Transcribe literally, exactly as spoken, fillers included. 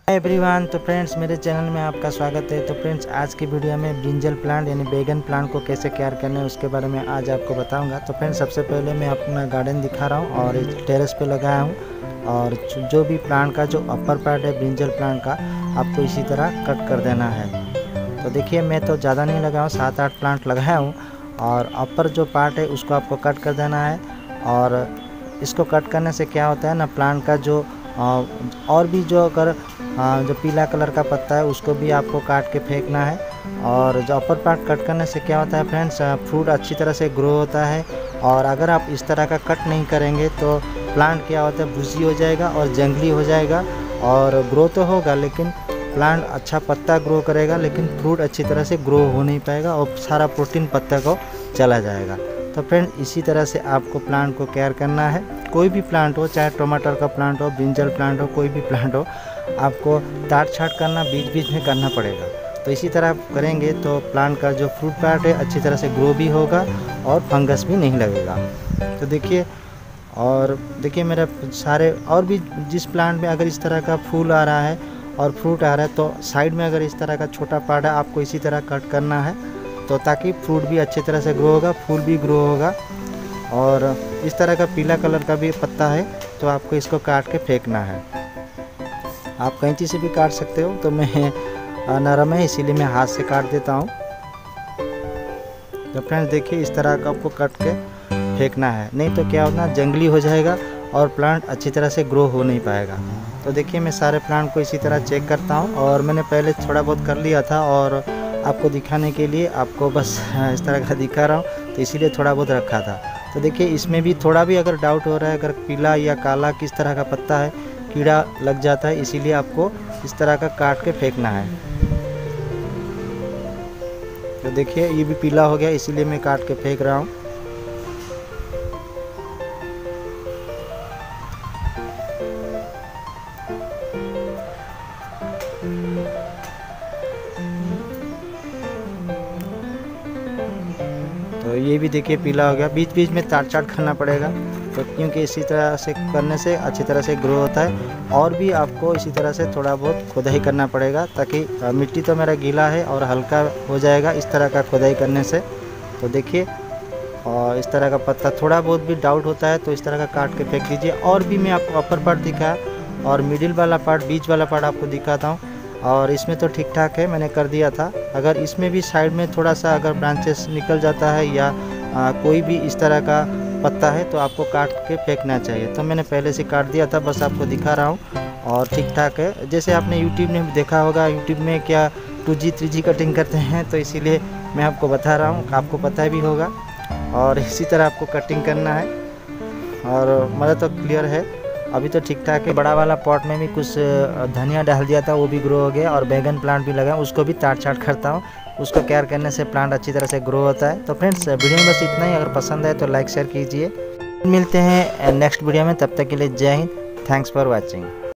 Everyone, तो friends मेरे channel में आपका स्वागत है। तो फ्रेंड्स आज की वीडियो में ब्रिंजल प्लांट यानी बैगन प्लांट को कैसे केयर करना है उसके बारे में आज आपको बताऊंगा। तो फ्रेंड्स सबसे पहले मैं अपना गार्डन दिखा रहा हूं और इस टेरेस पे लगाया हूं और जो भी प्लांट का जो अपर पार्ट है ब्रिंजल प्लांट का आपको इसी तरह कट कर देना है। तो देखिए मैं तो ज़्यादा नहीं लगाया हूँ, सात आठ प्लांट लगाया हूँ और अपर जो पार्ट है उसको आपको कट कर देना है। और इसको कट करने से क्या होता है ना, प्लांट का जो और भी जो अगर जो पीला कलर का पत्ता है उसको भी आपको काट के फेंकना है। और जो अपर पार्ट कट करने से क्या होता है फ्रेंड्स, फ्रूट अच्छी तरह से ग्रो होता है। और अगर आप इस तरह का कट नहीं करेंगे तो प्लांट क्या होता है, बुशी हो जाएगा और जंगली हो जाएगा। और ग्रो तो होगा लेकिन प्लांट अच्छा पत्ता ग्रो करेगा लेकिन फ्रूट अच्छी तरह से ग्रो हो नहीं पाएगा और सारा प्रोटीन पत्ते को चला जाएगा। तो फ्रेंड इसी तरह से आपको प्लांट को केयर करना है। कोई भी प्लांट हो, चाहे टमाटर का प्लांट हो, ब्रिंजल प्लांट हो, कोई भी प्लांट हो, आपको तार छाट करना बीच बीच में करना पड़ेगा। तो इसी तरह आप करेंगे तो प्लांट का जो फ्रूट पार्ट है अच्छी तरह से ग्रो भी होगा और फंगस भी नहीं लगेगा। तो देखिए, और देखिए मेरा सारे और भी जिस प्लांट में अगर इस तरह का फूल आ रहा है और फ्रूट आ रहा है तो साइड में अगर इस तरह का छोटा पार्ट है आपको इसी तरह कट करना है, तो ताकि फ्रूट भी अच्छी तरह से ग्रो होगा, फूल भी ग्रो होगा। और इस तरह का पीला कलर का भी पत्ता है तो आपको इसको काट के फेंकना है। आप कैंची से भी काट सकते हो, तो मैं नरम है इसीलिए मैं हाथ से काट देता हूँ। तो फ्रेंड्स देखिए इस तरह का आपको कट के फेंकना है, नहीं तो क्या होना, जंगली हो जाएगा और प्लांट अच्छी तरह से ग्रो हो नहीं पाएगा। तो देखिए मैं सारे प्लांट को इसी तरह चेक करता हूँ और मैंने पहले थोड़ा बहुत कर लिया था और आपको दिखाने के लिए आपको बस इस तरह का दिखा रहा हूँ, तो इसीलिए थोड़ा बहुत रखा था। तो देखिए इसमें भी थोड़ा भी अगर डाउट हो रहा है, अगर पीला या काला किस तरह का पत्ता है, कीड़ा लग जाता है, इसीलिए आपको इस तरह का काट के फेंकना है। तो देखिए ये भी पीला हो गया इसीलिए मैं काट के फेंक रहा हूँ। तो ये भी देखिए पीला हो गया, बीच बीच में तार चाट करना पड़ेगा, तो क्योंकि इसी तरह से करने से अच्छी तरह से ग्रो होता है। और भी आपको इसी तरह से थोड़ा बहुत खुदाई करना पड़ेगा, ताकि मिट्टी तो मेरा गीला है और हल्का हो जाएगा इस तरह का खुदाई करने से। तो देखिए और इस तरह का पत्ता थोड़ा बहुत भी डाउट होता है तो इस तरह का काट के फेंक दीजिए। और भी मैं आपको अपर पार्ट दिखाया और मिडिल वाला पार्ट, बीच वाला पार्ट आपको दिखाता हूँ। और इसमें तो ठीक ठाक है, मैंने कर दिया था। अगर इसमें भी साइड में थोड़ा सा अगर ब्रांचेस निकल जाता है या आ, कोई भी इस तरह का पत्ता है तो आपको काट के फेंकना चाहिए। तो मैंने पहले से काट दिया था, बस आपको दिखा रहा हूँ और ठीक ठाक है। जैसे आपने यूट्यूब में देखा होगा, यूट्यूब में क्या two G three G cutting करते हैं, तो इसीलिए मैं आपको बता रहा हूँ, आपको पता भी होगा। और इसी तरह आपको कटिंग करना है और मतलब तो क्लियर है। अभी तो ठीक ठाक है। बड़ा वाला पॉट में भी कुछ धनिया डाल दिया था, वो भी ग्रो हो गया। और बैगन प्लांट भी लगा, उसको भी तार छाट करता हूँ। उसको केयर करने से प्लांट अच्छी तरह से ग्रो होता है। तो फ्रेंड्स वीडियो में बस इतना ही, अगर पसंद है तो लाइक शेयर कीजिए। मिलते हैं नेक्स्ट वीडियो में, तब तक के लिए जय हिंद, थैंक्स फॉर वॉचिंग।